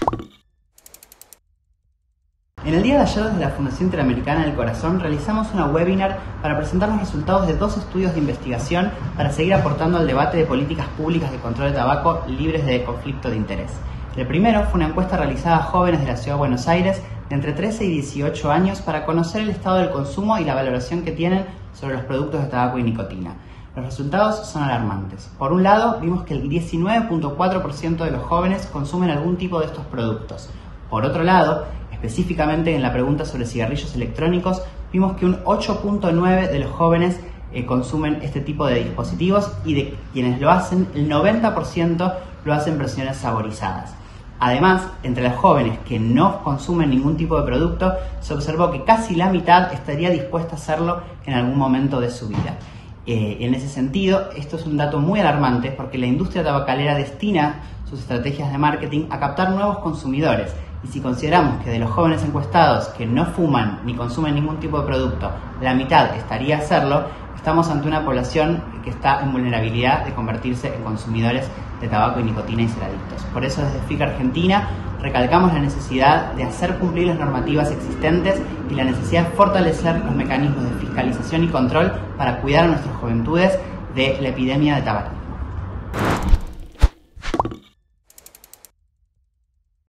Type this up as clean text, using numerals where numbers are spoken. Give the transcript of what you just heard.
En el día de ayer, desde la Fundación Interamericana del Corazón, realizamos una webinar para presentar los resultados de 2 estudios de investigación para seguir aportando al debate de políticas públicas de control de tabaco libres de conflicto de interés. El primero fue una encuesta realizada a jóvenes de la Ciudad de Buenos Aires de entre 13 y 18 años para conocer el estado del consumo y la valoración que tienen sobre los productos de tabaco y nicotina. Los resultados son alarmantes. Por un lado, vimos que el 19.4% de los jóvenes consumen algún tipo de estos productos. Por otro lado, específicamente en la pregunta sobre cigarrillos electrónicos, vimos que un 8.9% de los jóvenes consumen este tipo de dispositivos y de quienes lo hacen, el 90% lo hacen versiones saborizadas. Además, entre los jóvenes que no consumen ningún tipo de producto, se observó que casi la mitad estaría dispuesta a hacerlo en algún momento de su vida. En ese sentido, esto es un dato muy alarmante porque la industria tabacalera destina sus estrategias de marketing a captar nuevos consumidores. Y si consideramos que de los jóvenes encuestados que no fuman ni consumen ningún tipo de producto, la mitad estaría a hacerlo, estamos ante una población que está en vulnerabilidad de convertirse en consumidores de tabaco y nicotina y ser adictos. Por eso desde FIC Argentina recalcamos la necesidad de hacer cumplir las normativas existentes y la necesidad de fortalecer los mecanismos de fiscalización y control para cuidar a nuestras juventudes de la epidemia de tabaco.